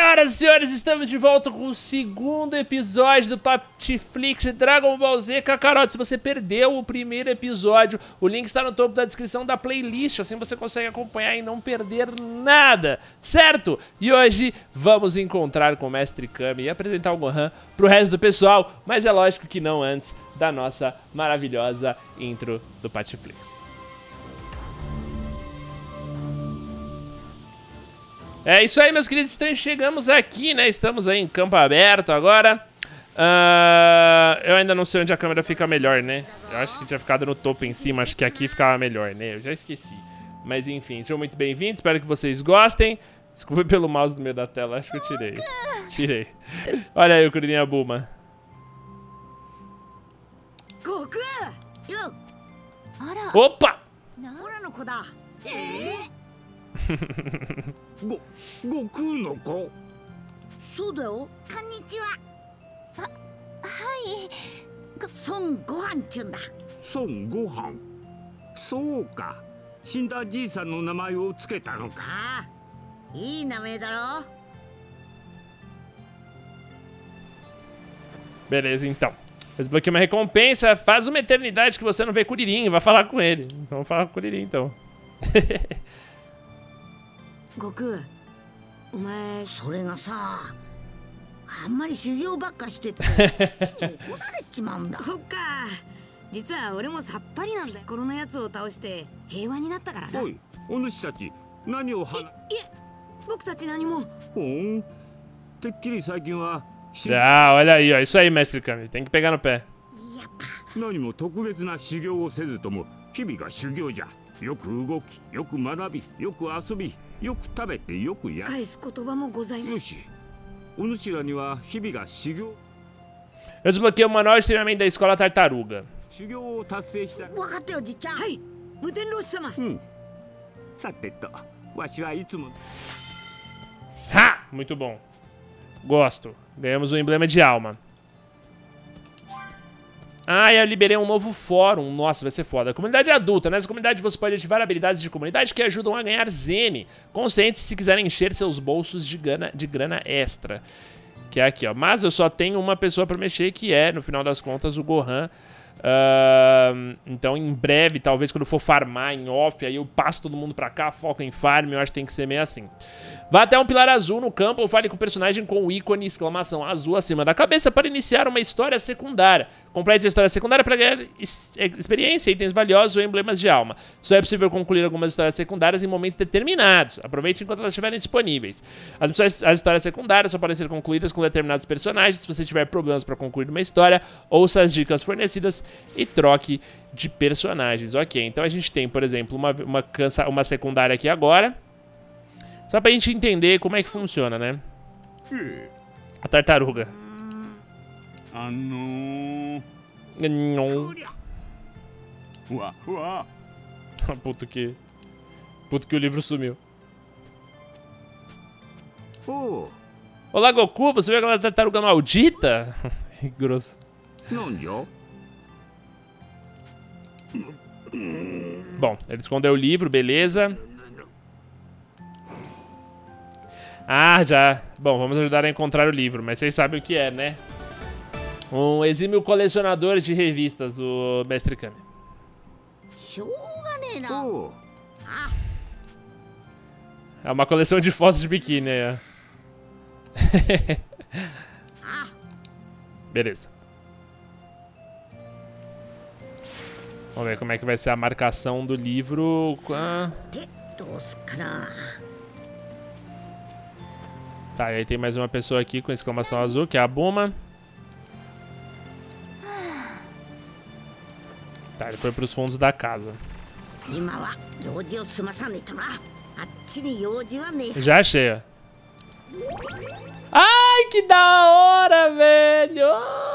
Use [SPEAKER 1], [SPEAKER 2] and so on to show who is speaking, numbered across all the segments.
[SPEAKER 1] Senhoras e senhores, estamos de volta com o segundo episódio do Patflix Dragon Ball Z. Kakarot, se você perdeu o primeiro episódio, o link está no topo da descrição da playlist, assim você consegue acompanhar e não perder nada, certo? E hoje vamos encontrar com o Mestre Kami e apresentar o Gohan pro resto do pessoal, mas é lógico que não antes da nossa maravilhosa intro do Patflix. É isso aí, meus queridos, então chegamos aqui, né, estamos aí em campo aberto agora. Eu ainda não sei onde a câmera fica melhor, né, eu acho que tinha ficado no topo em cima, acho que aqui ficava melhor, né, eu já esqueci. Mas enfim, sejam muito bem-vindos, espero que vocês gostem. Desculpa pelo mouse no meio da tela, acho que eu tirei. Olha aí o Kuririn Buma. Opa!
[SPEAKER 2] 悟空の子。
[SPEAKER 3] そうだよ。こんにちは。はい。孫悟飯っちゅうんだ。
[SPEAKER 2] 孫悟飯。そうか。死んだじいさんの名前をつけたのか。
[SPEAKER 3] ああ、いい名前だろ。
[SPEAKER 1] Beleza, então. Desbloqueei uma recompensa. Faz uma eternidade que você não vê Kuririn. Vai falar com ele. Vamos falar com o Kuririn, então.
[SPEAKER 3] 悟空、お前それがさ、あんまり修行ばっかしてって怒られちまうんだ。そっか。実は俺もさっぱりなんだよ。このやつを倒して平和になったからな。
[SPEAKER 2] おい、お主たち何を
[SPEAKER 3] いえ、僕たち何も。
[SPEAKER 2] ほん。てっきり最近は。
[SPEAKER 1] Ah, olha aí, ó. Isso aí, Mestre Kami. Tem que pegar no pé.
[SPEAKER 2] 何も特別な修行をせずとも日々が修行じゃ。よく動き、よく学び、よく遊び、よく食べてよくやる。
[SPEAKER 3] 返す言葉もございます。
[SPEAKER 2] よし、お主らには日々が修行。
[SPEAKER 1] Eu desbloqueei o manual de treinamento da escola Tartaruga.
[SPEAKER 2] 修行を達成した。
[SPEAKER 3] 分かったよ、じっちゃん。はい、無天老師様。
[SPEAKER 2] さてと、わしはいつも。
[SPEAKER 1] Ha! Muito bom. Gosto. Ganhamos um emblema de alma. Ah, eu liberei um novo fórum. Nossa, vai ser foda. Comunidade adulta. Nessa comunidade você pode ativar habilidades de comunidade que ajudam a ganhar Zen. Consciente se quiserem encher seus bolsos de grana extra. Que é aqui, ó. Mas eu só tenho uma pessoa pra mexer, que é, no final das contas, o Gohan. Então, em breve, talvez quando eu for farmar em off, aí eu passo todo mundo pra cá, foco em farm, eu acho que tem que ser meio assim. Vá até um pilar azul no campo ou fale com o personagem com o ícone exclamação azul acima da cabeça para iniciar uma história secundária. Complete a história secundária para ganhar experiência, itens valiosos ou emblemas de alma. Só é possível concluir algumas histórias secundárias em momentos determinados. Aproveite enquanto elas estiverem disponíveis. As histórias secundárias só podem ser concluídas com determinados personagens. Se você tiver problemas para concluir uma história, ouça as dicas fornecidas e troque de personagens. Ok, então a gente tem, por exemplo, uma secundária aqui agora. Só pra gente entender como é que funciona, né? A tartaruga. Não. Puto que o livro sumiu. Olá, Goku, você viu aquela tartaruga maldita? Grosso. Bom, ele escondeu o livro, beleza. Ah, já. Bom, vamos ajudar a encontrar o livro, mas vocês sabem o que é, né? Um exímio colecionador de revistas, o Mestre Kami. É uma coleção de fotos de biquíni aí, ó. Beleza. Vamos ver como é que vai ser a marcação do livro. Tá, e aí tem mais uma pessoa aqui com exclamação azul, que é a Buma. Tá, ele foi pros fundos da casa. Já achei, ó. Ai, que da hora, velho!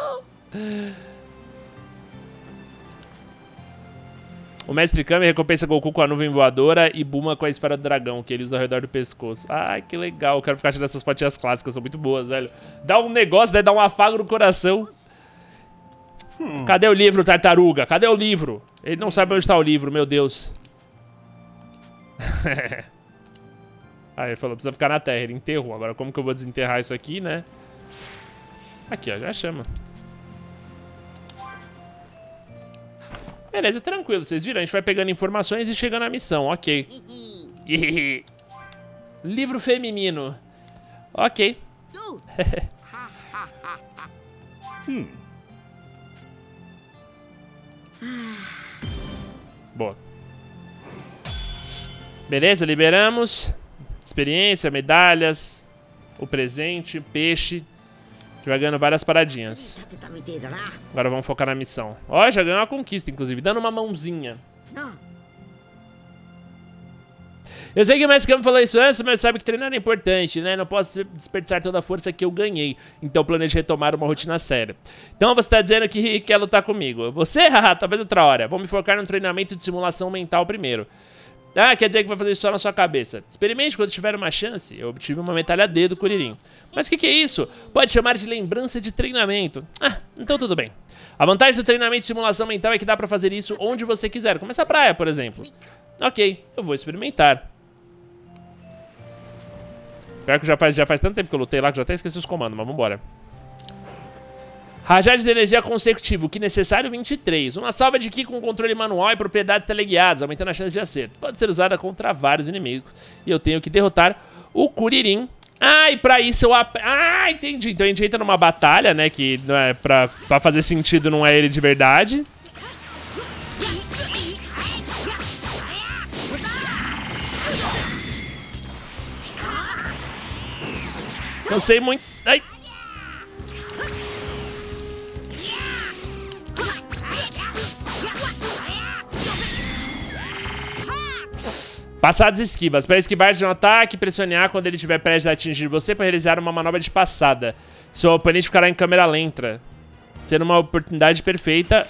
[SPEAKER 1] O Mestre Kami recompensa Goku com a nuvem voadora e Buma com a esfera do dragão, que ele usa ao redor do pescoço. Ai, que legal. Eu quero ficar achando essas fotinhas clássicas, são muito boas, velho. Dá um negócio, né? Dá um afago no coração. Cadê o livro, tartaruga? Cadê o livro? Ele não sabe onde está o livro, meu Deus. Aí ele falou, precisa ficar na terra. Ele enterrou. Agora como que eu vou desenterrar isso aqui, né? Aqui, ó, já chama. Beleza, tranquilo. Vocês viram? A gente vai pegando informações e chegando à missão. Ok. Livro feminino. Ok. Boa. Beleza, liberamos. Experiência, medalhas. O presente, peixe. Já ganhando várias paradinhas. Agora vamos focar na missão. Ó, já ganhou uma conquista, inclusive. Dando uma mãozinha. Eu sei que o Mestre Kami falou isso antes, mas sabe que treinar é importante, né? Não posso desperdiçar toda a força que eu ganhei. Então planejo retomar uma rotina séria. Então você tá dizendo que quer lutar comigo. Você? Haha, talvez outra hora. Vou me focar no treinamento de simulação mental primeiro. Ah, quer dizer que vai fazer isso só na sua cabeça. Experimente quando tiver uma chance. Eu obtive uma medalha D do Kuririn. Mas o que é isso? Pode chamar de lembrança de treinamento. Ah, então tudo bem. A vantagem do treinamento de simulação mental é que dá pra fazer isso onde você quiser. Como essa praia, por exemplo. Ok, eu vou experimentar. Pior que já faz tanto tempo que eu lutei lá que já até esqueci os comandos, mas vambora. Rajade de energia consecutivo, que necessário 23. Uma salva de ki com controle manual e propriedades teleguiadas, aumentando a chance de acerto. Pode ser usada contra vários inimigos. E eu tenho que derrotar o Kuririn. Ah, e pra isso eu... Ah, entendi. Então a gente entra numa batalha, né, que não é pra fazer sentido, não é ele de verdade. Não sei muito... Ai. Passadas esquivas. Para esquivar de um ataque, pressione A quando ele estiver prestes a atingir você para realizar uma manobra de passada. Seu oponente ficará em câmera lenta, sendo uma oportunidade perfeita.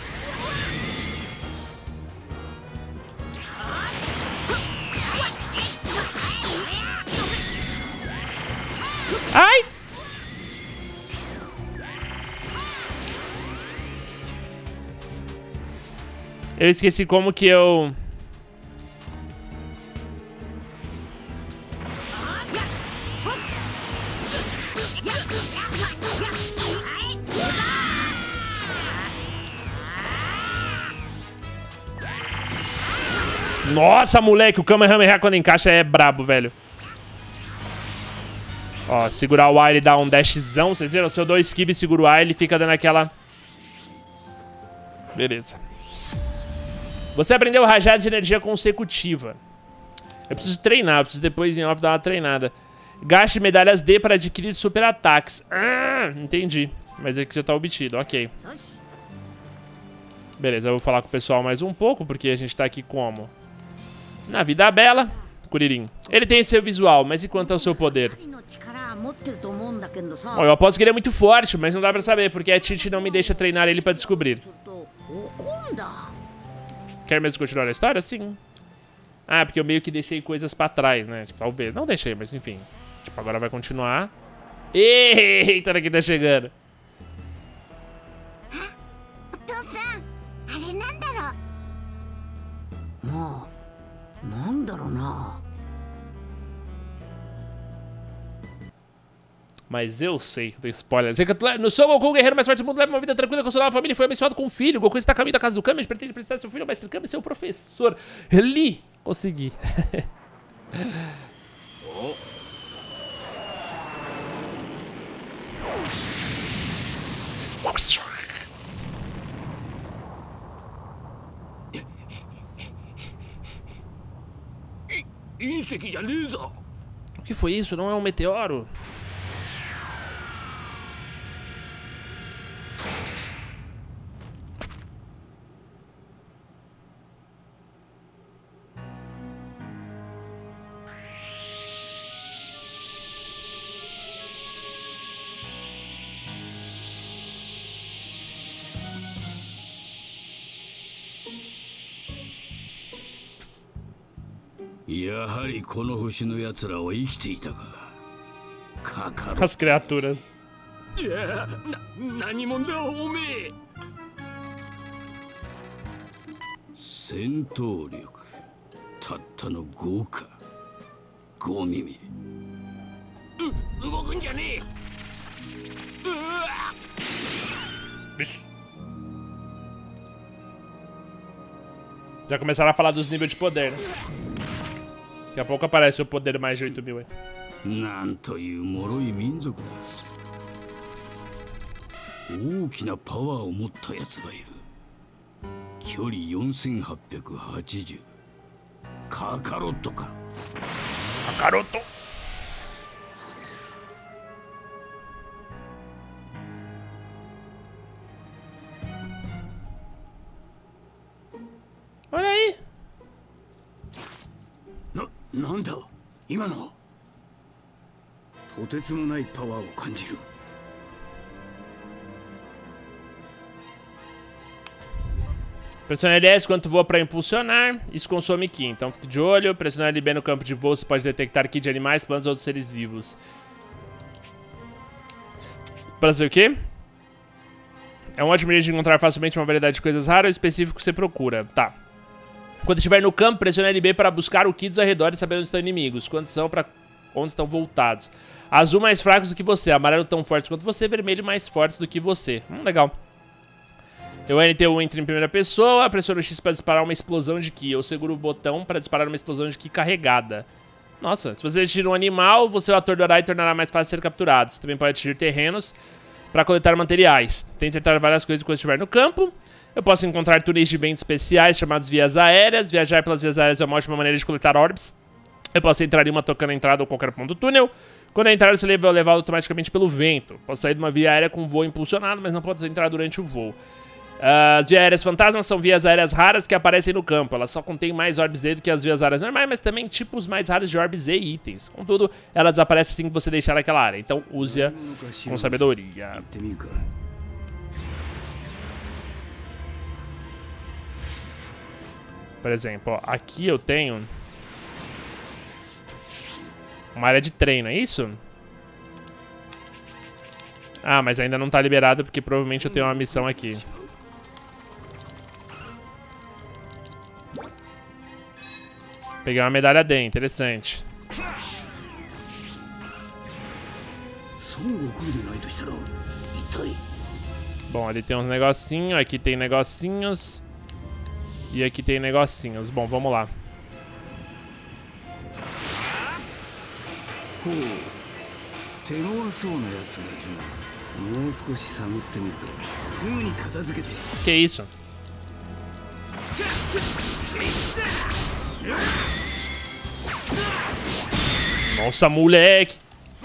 [SPEAKER 1] Ai! Eu esqueci como que eu... Nossa, moleque, o Kamehameha quando encaixa é brabo, velho. Ó, segurar o A, ele dá um dashzão. Vocês viram? Se eu dou esquiva e seguro o A, ele fica dando aquela... Beleza. Você aprendeu rajada de energia consecutiva. Eu preciso treinar, eu preciso depois em off dar uma treinada. Gaste medalhas D para adquirir super ataques. Ah, entendi. Mas aqui já tá obtido, ok. Beleza, eu vou falar com o pessoal mais um pouco, porque a gente tá aqui como? Na vida bela, Kuririn. Ele tem seu visual, mas e quanto ao seu poder? Bom, eu aposto que ele é muito forte, mas não dá pra saber, porque a Titi não me deixa treinar ele pra descobrir. Quer mesmo continuar a história? Sim. Ah, porque eu meio que deixei coisas pra trás, né? Tipo, talvez. Não deixei, mas enfim. Tipo, agora vai continuar. Eita, daqui tá chegando. Mas eu sei, eu tenho spoiler. No Son Goku, o guerreiro mais forte do mundo, leva uma vida tranquila, consolava a família e foi abençoado com um filho. Goku está a caminho da casa do Kami, pretende precisar seu filho, o mestre Kami, seu professor. Li! Consegui. O que foi isso? Não é um meteoro? As criaturas.
[SPEAKER 2] 光耳。動くんじゃねえ。
[SPEAKER 1] Já começaram a falar dos níveis de poder, né? Daqui a pouco aparece o poder mais de 8.000 aí.
[SPEAKER 2] なんという脆い民族だ。大きなパワーを持ったやつがいる。距離4880。カカロットか。
[SPEAKER 1] カカロット。Olha aí.
[SPEAKER 2] なんだ今の。とてつもないパワーを感じる。
[SPEAKER 1] Pressione LS quando voa para impulsionar, isso consome Ki, então fique de olho. Pressionar LB no campo de voo, você pode detectar Ki de animais, plantas ou outros seres vivos. Para fazer o quê? É um ótimo jeito de encontrar facilmente uma variedade de coisas raras, específico que você procura. Tá. Quando estiver no campo, pressione LB para buscar o Ki dos arredores e saber onde estão inimigos, quantos são para onde estão voltados. Azul mais fracos do que você, amarelo tão fortes quanto você, vermelho mais fortes do que você. Legal. O NT1 entra em primeira pessoa, pressiona o X para disparar uma explosão de Ki. Eu seguro o botão para disparar uma explosão de Ki carregada. Nossa, se você atingir um animal, você o atordoará e tornará mais fácil ser capturado. Você também pode atingir terrenos para coletar materiais. Tente acertar várias coisas quando estiver no campo. Eu posso encontrar túneis de vento especiais chamados vias aéreas. Viajar pelas vias aéreas é uma ótima maneira de coletar orbes. Eu posso entrar em uma tocando a entrada ou qualquer ponto do túnel. Quando a entrada você é levado automaticamente pelo vento. Posso sair de uma via aérea com voo impulsionado, mas não posso entrar durante o voo. As vias aéreas fantasmas são vias aéreas raras que aparecem no campo. Elas só contêm mais orbes Z do que as vias aéreas normais, mas também tipos mais raros de orbes Z e itens. Contudo, ela desaparece assim que você deixar aquela área. Então use-a com sabedoria. Por exemplo, ó, aqui eu tenho uma área de treino, é isso? Ah, mas ainda não tá liberado porque provavelmente eu tenho uma missão aqui. Peguei uma medalha D, interessante. Bom, ali tem uns negocinhos, aqui tem negocinhos. E aqui tem negocinhos. Bom, vamos lá. Que isso? Nossa, moleque!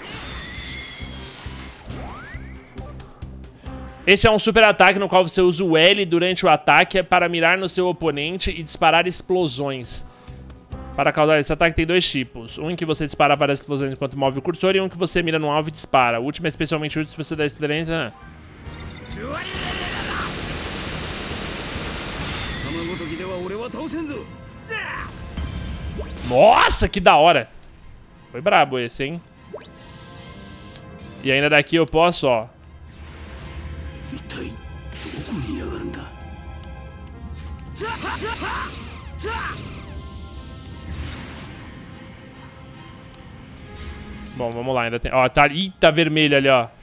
[SPEAKER 1] Esse é um super ataque no qual você usa o L durante o ataque para mirar no seu oponente e disparar explosões. Para causar esse ataque tem dois tipos. Um em que você dispara várias explosões enquanto move o cursor e um que você mira no alvo e dispara. O último é especialmente útil se você dá experiência, né? Nossa, que da hora! Foi brabo esse, hein? E ainda daqui eu posso, ó. Bom, vamos lá, ainda tem... Ó, tá... Eita, vermelho ali, ó.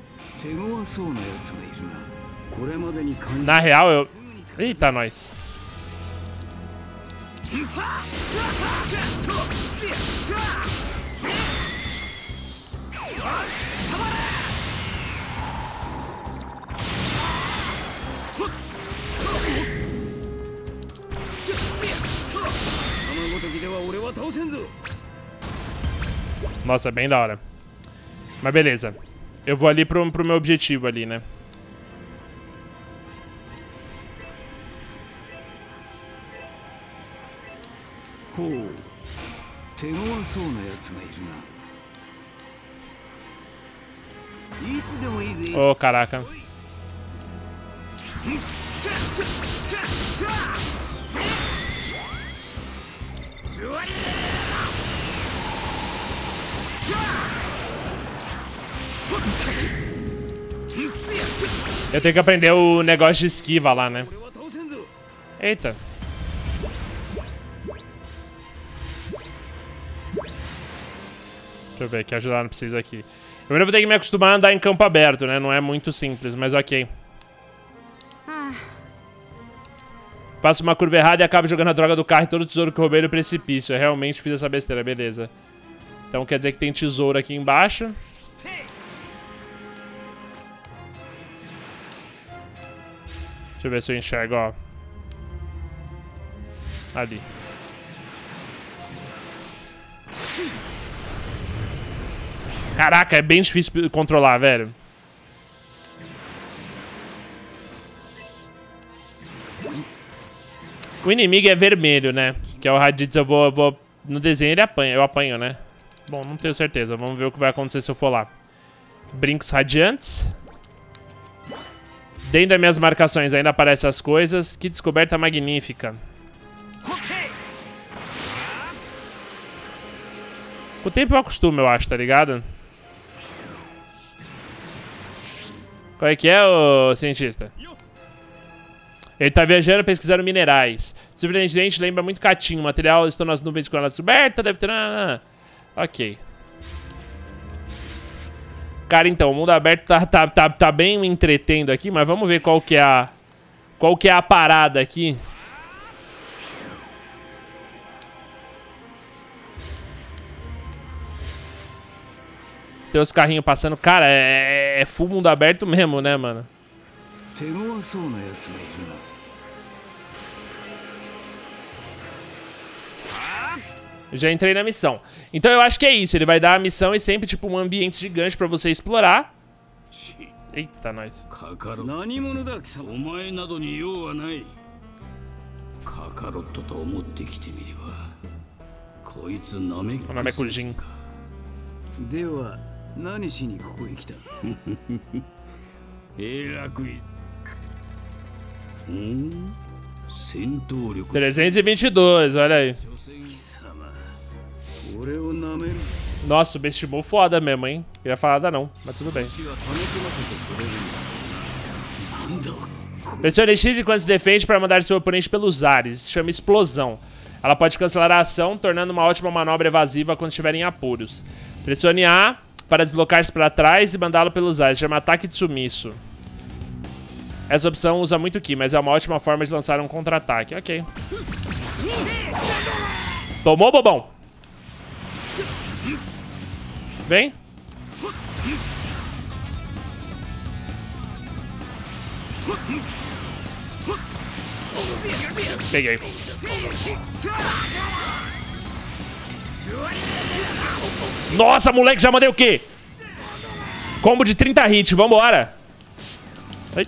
[SPEAKER 1] Na real, eu... Eita, nós. Nossa, bem da hora. Mas beleza. Eu vou ali pro meu objetivo ali, né? Oh, caraca. Eu tenho que aprender o negócio de esquiva lá, né? Eita. Deixa eu ver aqui, ajudar não precisa aqui. Eu ainda vou ter que me acostumar a andar em campo aberto, né? Não é muito simples, mas ok. Passo uma curva errada e acabo jogando a droga do carro e todo o tesouro que eu roubei no precipício. Eu realmente fiz essa besteira, beleza. Então quer dizer que tem tesouro aqui embaixo. Deixa eu ver se eu enxergo, ó. Ali. Caraca, é bem difícil controlar, velho. O inimigo é vermelho, né? Que é o Raditz, eu vou... No desenho ele apanha, eu apanho, né? Bom, não tenho certeza. Vamos ver o que vai acontecer se eu for lá. Brincos radiantes. Dentro das minhas marcações ainda aparecem as coisas. Que descoberta magnífica. Com o tempo eu acostumo, eu acho, tá ligado? Qual é que é, ô cientista? Ele tá viajando pesquisando minerais. Surpreendentemente, lembra muito Catinho. O material estou nas nuvens com ela descoberta, deve ter... Ok. Cara, então, o mundo aberto tá bem me entretendo aqui, mas vamos ver qual que é a parada aqui. Tem os carrinhos passando. Cara, é full mundo aberto mesmo, né, mano? Já entrei na missão. Então eu acho que é isso. Ele vai dar a missão e sempre, tipo, um ambiente gigante pra você explorar. Eita, nós. O nome é Kujin.
[SPEAKER 2] Hum?
[SPEAKER 1] 322, olha aí. Nossa, subestimou foda mesmo, hein? Queria falar nada não, mas tudo bem. Pressione X enquanto se defende para mandar seu oponente pelos ares. Isso chama explosão. Ela pode cancelar a ação, tornando uma ótima manobra evasiva quando estiver em apuros. Pressione A para deslocar-se para trás e mandá-lo pelos ares. Chama ataque de sumiço. Essa opção usa muito Ki, mas é uma ótima forma de lançar um contra-ataque. Ok. Tomou, bobão? Vem. Peguei. Nossa, moleque, já mandei o quê? Combo de 30 hits, vambora. Ai.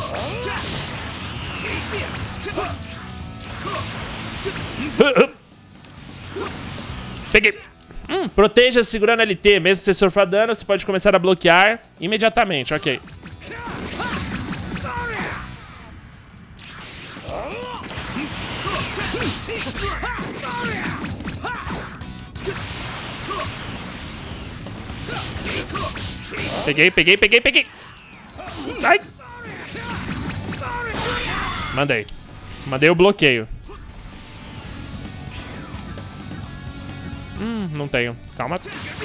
[SPEAKER 1] Peguei. Proteja segurando LT. Mesmo se você sofrer dano, você pode começar a bloquear imediatamente. Ok. Peguei. Ai. Mandei o bloqueio. Não tenho. Calma.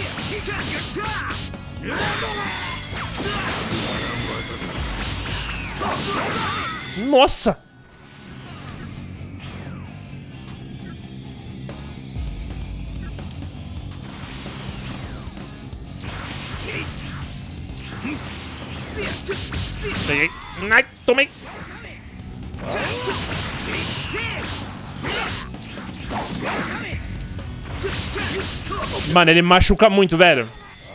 [SPEAKER 1] Nossa! Peguei. Ai, tomei. Mano, ele machuca muito, velho.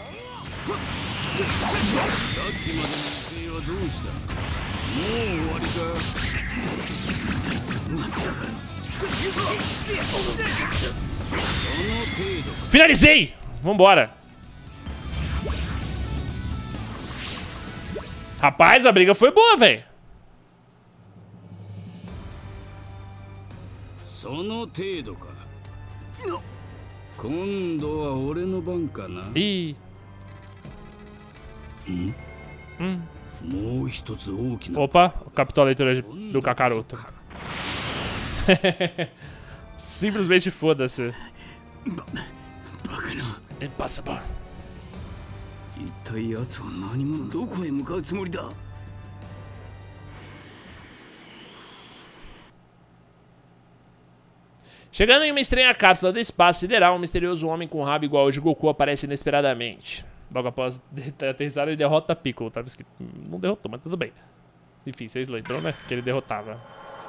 [SPEAKER 1] Finalizei! Vambora. Rapaz, a briga foi boa, velho. Ih. Opa, captou a leitura do Kakaroto. Simplesmente foda-se. Impossible.
[SPEAKER 4] 一体奴は何者、どこへ向かうつもりだ。
[SPEAKER 1] Chegando em uma estranha cápsula do espaço sideral, um misterioso homem com um rabo igual ao de Goku aparece inesperadamente. Logo após aterrissar, ele derrota Piccolo. Tava escrito... Não derrotou, mas tudo bem. Enfim, vocês lembram, né? Que ele derrotava.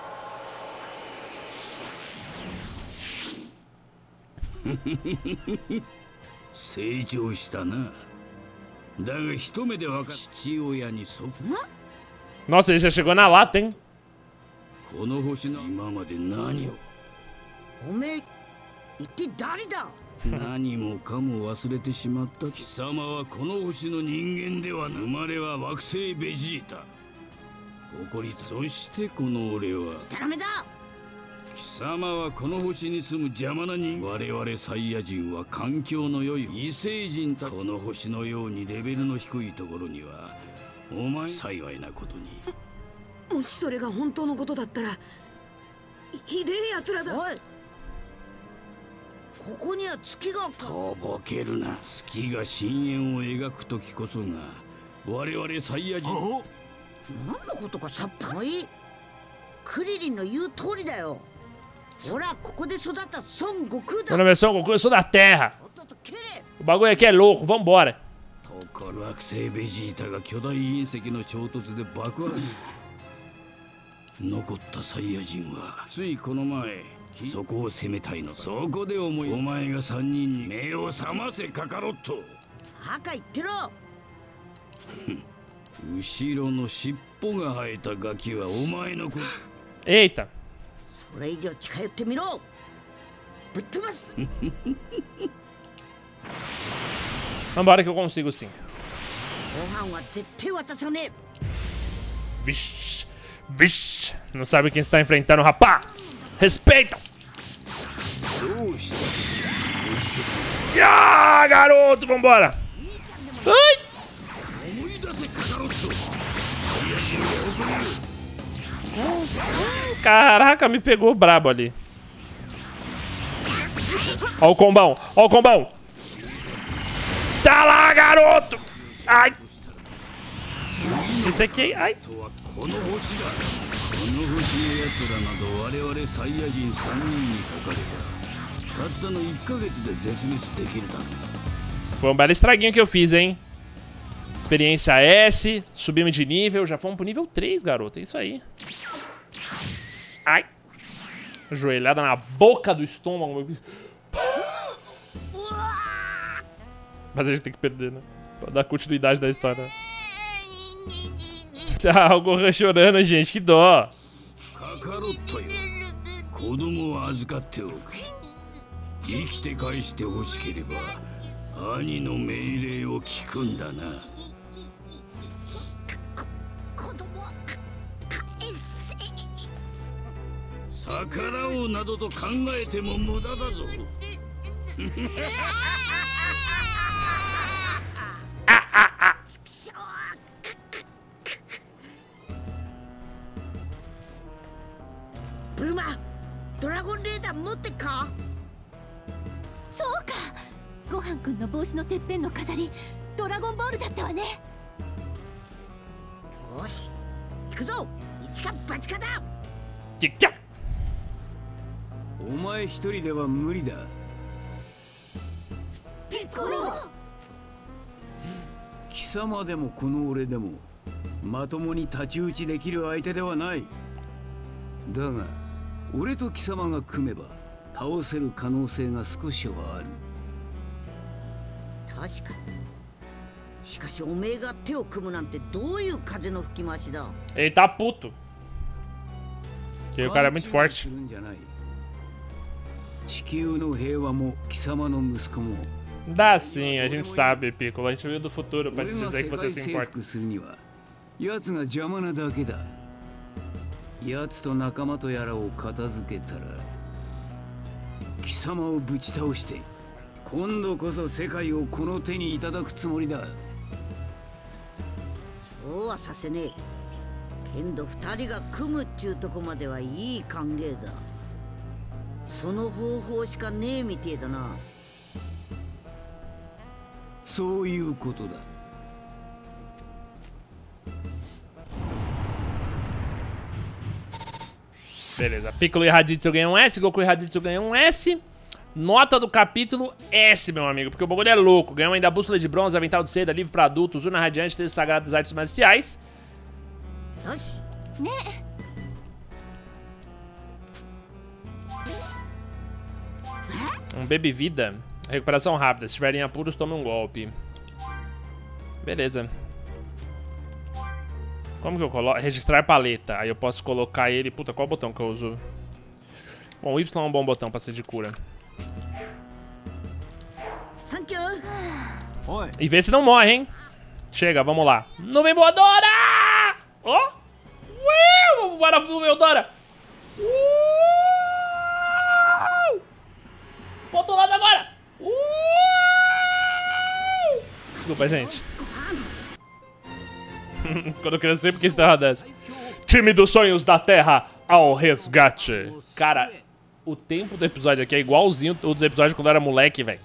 [SPEAKER 4] 成長したな。だが一目でわかる父親にそっ。
[SPEAKER 1] Nossa, ele já chegou na lata, hein?
[SPEAKER 4] この星の今まで何を。
[SPEAKER 3] おめえ一体誰だ。
[SPEAKER 4] 何もかも忘れてしまった貴様はこの星の人間ではな。生まれは惑星ベジータ。誇りそしてこの俺は。
[SPEAKER 3] ダメだ。
[SPEAKER 4] 貴様はこの星に住む邪魔な人間。我々サイヤ人は環境の良い異星人だ。この星のようにレベルの低いところにはお前幸いなことに。
[SPEAKER 3] もしそれが本当のことだったらひでえやつらだ。おい、ここには月が。
[SPEAKER 4] とぼけるな。月が深淵を描く時こそが我々サイヤ人。
[SPEAKER 3] 何のことかさっぱり。クリリンの言う通りだよ。 Ora, Son Goku da...
[SPEAKER 1] Na versão Goku, eu sou da Terra. O bagulho aqui é louco, vambora.
[SPEAKER 4] 惑星ベジータが巨大隕石の衝突で爆破。残ったサイヤ人はついこの前そこを攻めたいの。そこで思い、お前が3人に目を覚ませカカロット。
[SPEAKER 3] 赤言ってろ。
[SPEAKER 4] 後ろの尻尾が生えたガキはお前の子。
[SPEAKER 1] Eita.
[SPEAKER 3] それ以上近寄ってみろ。ぶっ飛ばす。
[SPEAKER 1] Vambora que eu consigo sim.
[SPEAKER 3] ご飯は絶対渡さねえ。
[SPEAKER 1] Vixe, vixe. Não sabe quem está enfrentando, rapá. Respeita. Ah, garoto, vambora. Ai. Caraca, me pegou brabo ali. Ó o combão, ó o combão. Tá lá, garoto. Ai. Esse aqui, ai. Foi um belo estraguinho que eu fiz, hein. Experiência S, subimos de nível, já fomos pro nível 3, garoto, é isso aí. Ai. Joelhada na boca do estômago. Mas a gente tem que perder, né? Pra dar continuidade da história. Tchau, Gohan chorando, gente, que dó.
[SPEAKER 3] Bruma, ドラゴンレーダー持ってっか？
[SPEAKER 5] そうか。ごはんくんの帽子のてっぺんの飾り、ドラゴンボールだったわね。
[SPEAKER 3] よし、行くぞ。一か八かだ。
[SPEAKER 1] ちっちゃ。
[SPEAKER 4] お前一人では無理だ。
[SPEAKER 3] ピッコロ。
[SPEAKER 4] 貴様でもこの俺でもまともに太刀打ちできる相手ではない。だが俺と貴様が組めば倒せる可能性が少しはある。
[SPEAKER 3] 確かに。しかしおめえが手を組むなんてどういう風の吹き回しだ。
[SPEAKER 1] Ele tá puto. Que o cara é muito forte.
[SPEAKER 4] 地球の平和も貴様の息子も。
[SPEAKER 1] Dá sim, a gente sabe, Piccolo. A gente veio do futuro pra te dizer que você se importa.
[SPEAKER 4] 奴が邪魔なだけだ。奴と仲間とやらを片付けたら貴様をぶち倒して今度こそ世界をこの手にいただくつもりだ。
[SPEAKER 3] そうはさせねえ。けんど二人が組むっちゅうとこまではいい歓迎だ。その方法しかねえみてえだな。
[SPEAKER 4] そういうことだ。
[SPEAKER 1] Beleza, Piccolo e Raditsu ganham um S, Goku e Raditsu ganham um S. Nota do capítulo S, meu amigo, porque o bagulho é louco. Ganham ainda a bússola de bronze, avental de seda, livro pra adultos, Una Radiante, texto sagrado das artes marciais. Um Baby Vida. Recuperação rápida. Se estiverem apuros, tome um golpe. Beleza. Como que eu coloco? Registrar paleta. Aí eu posso colocar ele... Puta, qual botão que eu uso? Bom, o Y é um bom botão pra ser de cura. E vê se não morre, hein? Chega, vamos lá. Nuvem voadora! Ó! Vamos voar a nuvem voadora! Pro outro lado agora! Desculpa, gente. Quando eu crescer, porque isso dessa. Time dos sonhos da Terra ao resgate. Cara, o tempo do episódio aqui é igualzinho o dos episódios quando eu era moleque, velho.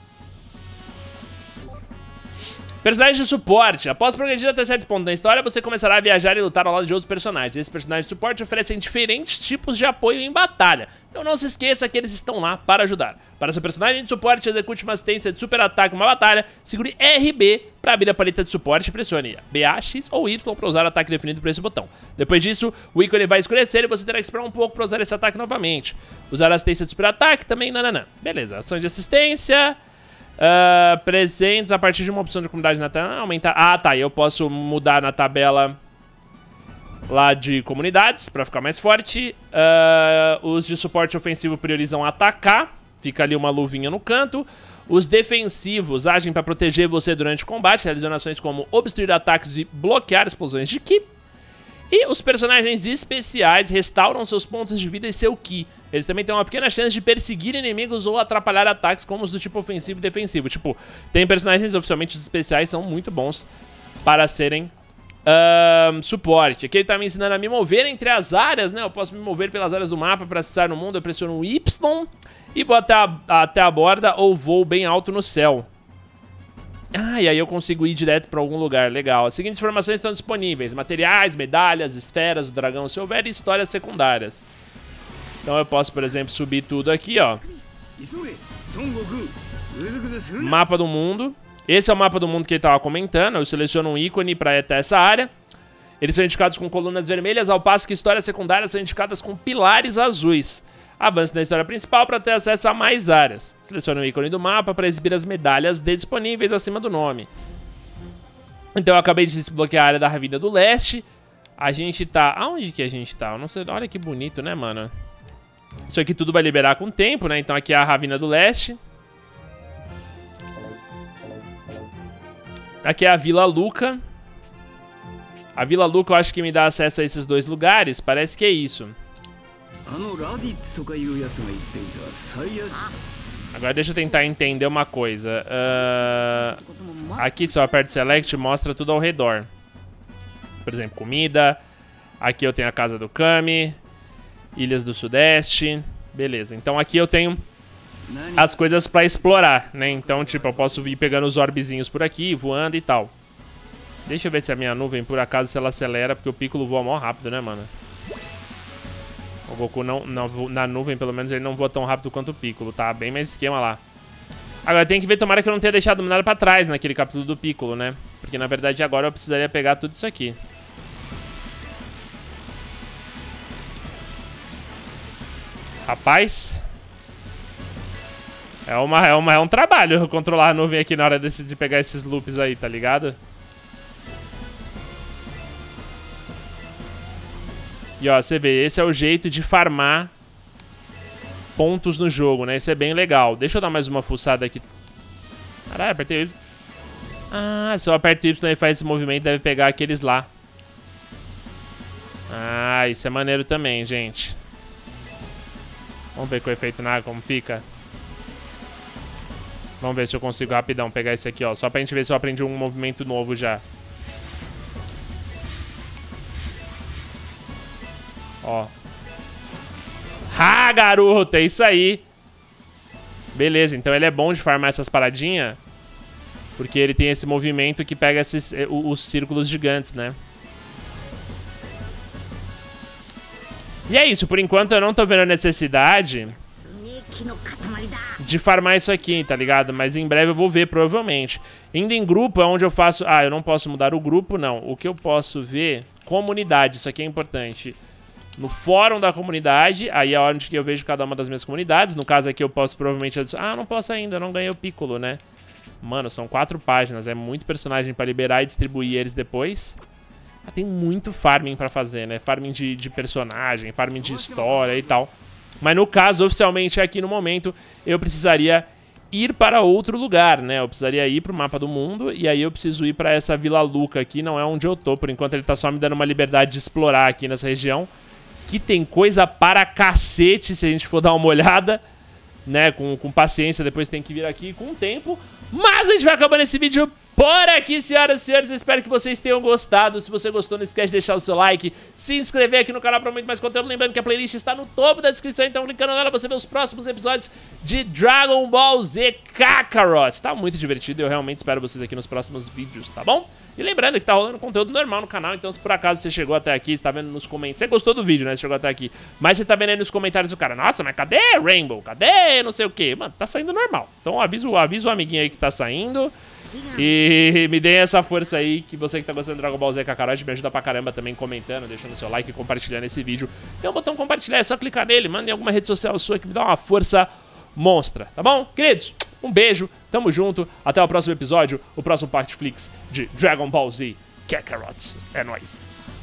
[SPEAKER 1] Personagens de suporte. Após progredir até certo ponto da história, você começará a viajar e lutar ao lado de outros personagens. Esses personagens de suporte oferecem diferentes tipos de apoio em batalha. Então não se esqueça que eles estão lá para ajudar. Para seu personagem de suporte, execute uma assistência de super ataque em uma batalha. Segure RB para abrir a paleta de suporte e pressione BA, X ou Y para usar o ataque definido por esse botão. Depois disso, o ícone vai escurecer e você terá que esperar um pouco para usar esse ataque novamente. Usar a assistência de super ataque também, nananã. Beleza, ação de assistência... presentes a partir de uma opção de comunidade na tela. Aumentar. Ah, tá. Eu posso mudar na tabela lá de comunidades pra ficar mais forte. Os de suporte ofensivo priorizam atacar. Fica ali uma luvinha no canto. Os defensivos agem pra proteger você durante o combate, realizando ações como obstruir ataques e bloquear explosões de Ki. E os personagens especiais restauram seus pontos de vida e seu Ki. Eles também têm uma pequena chance de perseguir inimigos ou atrapalhar ataques como os do tipo ofensivo e defensivo. Tipo, tem personagens oficialmente especiais que são muito bons para serem suporte. Aqui ele tá me ensinando a me mover entre as áreas, né? Eu posso me mover pelas áreas do mapa para acessar no mundo. Eu pressiono o Y e vou até a borda ou vou bem alto no céu. Ah, e aí eu consigo ir direto para algum lugar. Legal. As seguintes informações estão disponíveis: materiais, medalhas, esferas, o dragão se houver e histórias secundárias. Então eu posso, por exemplo, subir tudo aqui, ó. Mapa do mundo. Esse é o mapa do mundo que ele estava comentando. Eu seleciono um ícone para ir até essa área. Eles são indicados com colunas vermelhas, ao passo que histórias secundárias são indicadas com pilares azuis. Avance na história principal para ter acesso a mais áreas. Selecione o ícone do mapa para exibir as medalhas disponíveis acima do nome. Então eu acabei de desbloquear a área da Ravina do Leste. A gente tá... Aonde que a gente tá? Eu não sei... Olha que bonito, né, mano? Isso aqui tudo vai liberar com o tempo, né? Então aqui é a Ravina do Leste. Aqui é a Vila Luca. A Vila Luca eu acho que me dá acesso a esses dois lugares. Parece que é isso. Agora deixa eu tentar entender uma coisa. Aqui se eu aperto Select mostra tudo ao redor. Por exemplo, comida. Aqui eu tenho a casa do Kami. Ilhas do Sudeste. Beleza, então aqui eu tenho as coisas pra explorar, né? Então, tipo, eu posso vir pegando os orbezinhos por aqui, voando e tal. Deixa eu ver se a minha nuvem, por acaso, se ela acelera, porque o Piccolo voa mó rápido, né, mano? O Goku na nuvem, pelo menos, ele não voa tão rápido quanto o Piccolo, tá? Bem mais esquema lá. Agora, tem que ver, tomara que eu não tenha deixado nada pra trás naquele capítulo do Piccolo, né? Porque, na verdade, agora eu precisaria pegar tudo isso aqui. Rapaz, é um trabalho controlar a nuvem aqui na hora de pegar esses loops aí, tá ligado? E ó, você vê, esse é o jeito de farmar pontos no jogo, né? Isso é bem legal. Deixa eu dar mais uma fuçada aqui. Caralho, apertei o Y. Ah, se eu aperto o Y e faz esse movimento, deve pegar aqueles lá. Ah, isso é maneiro também, gente. Vamos ver com o efeito na água como fica. Vamos ver se eu consigo rapidão pegar esse aqui, ó. Só pra gente ver se eu aprendi um movimento novo já. Ó. Ah, garoto, é isso aí. Beleza, então ele é bom de farmar essas paradinhas. Porque ele tem esse movimento que pega os círculos gigantes, né? E é isso, por enquanto eu não tô vendo a necessidade de farmar isso aqui, tá ligado? Mas em breve eu vou ver, provavelmente. Indo em grupo é onde eu faço... Ah, eu não posso mudar o grupo, não. O que eu posso ver... Comunidade, isso aqui é importante. No fórum da comunidade, aí é onde eu vejo cada uma das minhas comunidades. No caso aqui eu posso provavelmente... Ah, não posso ainda, eu não ganhei o Piccolo, né? Mano, são 4 páginas, é muito personagem pra liberar e distribuir eles depois. Ah, tem muito farming pra fazer, né? Farming de personagem, farming de história e tal. Mas no caso, oficialmente, aqui no momento, eu precisaria ir para outro lugar, né? Eu precisaria ir pro mapa do mundo e aí eu preciso ir pra essa Vila Luca aqui, não é onde eu tô. Por enquanto ele tá só me dando uma liberdade de explorar aqui nessa região. Que tem coisa para cacete, se a gente for dar uma olhada, né? Com paciência, depois tem que vir aqui com tempo. Mas a gente vai acabando esse vídeo por aqui, senhoras e senhores. Eu espero que vocês tenham gostado. Se você gostou, não esquece de deixar o seu like, se inscrever aqui no canal para muito mais conteúdo. Lembrando que a playlist está no topo da descrição, então clicando nela você vê os próximos episódios de Dragon Ball Z Kakarot. Tá muito divertido e eu realmente espero vocês aqui nos próximos vídeos, tá bom? E lembrando que tá rolando conteúdo normal no canal, então se por acaso você chegou até aqui, você tá vendo nos comentários, você gostou do vídeo, né, você chegou até aqui, mas você tá vendo aí nos comentários do cara, nossa, mas cadê Rainbow? Cadê não sei o que? Mano, tá saindo normal. Então avisa o amiguinho aí que tá saindo. E me deem essa força aí, que você que tá gostando de Dragon Ball Z Kakarot me ajuda pra caramba também comentando, deixando seu like e compartilhando esse vídeo. Tem um botão compartilhar, é só clicar nele, manda em alguma rede social sua que me dá uma força monstra, tá bom? Queridos, um beijo, tamo junto, até o próximo episódio, o próximo Partflix de Dragon Ball Z Kakarot. É nóis.